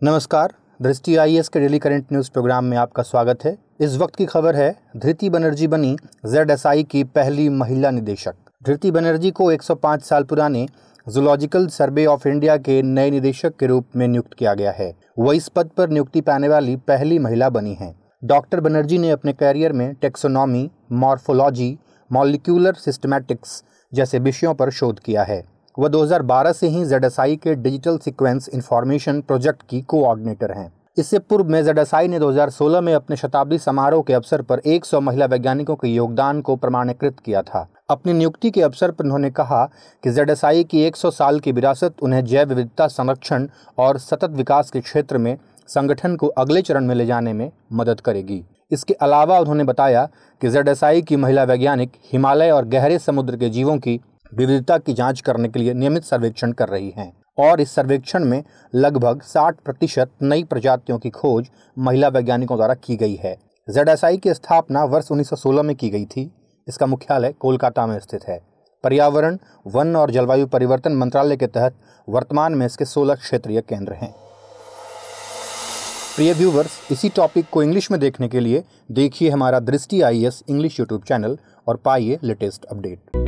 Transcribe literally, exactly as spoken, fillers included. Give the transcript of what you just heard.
नमस्कार, Drishti I A S के daily current news programme में आपका स्वागत है। इस वक्त की खबर है, धृति बनर्जी बनी ज़ेड एस आई की पहली महिला निदेशक। धृति बनर्जी को एक सौ पाँच साल पुराने जूलॉजिकल सर्वे ऑफ इंडिया के नए निदेशक के रूप में नियुक्त किया गया है। वह इस पद पर नियुक्ति पाने वाली पहली महिला बनी हैं। डॉक्टर बनर्जी ने अपने कैरियर में टेक्सोनॉमी, मॉर्फोलॉजी, मॉलिक्यूलर सिस्टमैटिक्स जैसे विषयों पर शोध किया है। वह दो हज़ार बारह से ही ज़ेड एस आई के डिजिटल सीक्वेंस इंफॉर्मेशन प्रोजेक्ट की कोऑर्डिनेटर हैं। इससे पूर्व में ज़ेड एस आई ने दो हज़ार सोलह में अपने शताब्दी समारोह के अवसर पर सौ महिला वैज्ञानिकों के योगदान को प्रमाणीकृत किया था। अपनी नियुक्ति के अवसर पर उन्होंने कहा कि ज़ेड एस आई की सौ साल की विरासत उन्हें जैव विविधता संरक्षण और सतत विकास के क्षेत्र में संगठन को अगले चरण में ले जाने में मदद करेगी। इसके अलावा उन्होंने बताया कि ज़ेड एस आई की महिला वैज्ञानिक हिमालय और गहरे समुद्र के जीवों की विविधता की जांच करने के लिए नियमित सर्वेक्षण कर रही हैं और इस सर्वेक्षण में लगभग साठ प्रतिशत नई प्रजातियों की खोज महिला वैज्ञानिकों द्वारा की गई है। ज़ेड एस आई की स्थापना वर्ष उन्नीस सौ सोलह में की गई थी। इसका मुख्यालय कोलकाता में स्थित है। पर्यावरण, वन और जलवायु परिवर्तन मंत्रालय के तहत वर्तमान में इसके सोलह क्षेत्रीय केंद्र हैं। प्रिय व्यूवर्स, इसी टॉपिक को इंग्लिश में देखने के लिए देखिए हमारा Drishti I A S English YouTube channel और पाइए लेटेस्ट अपडेट।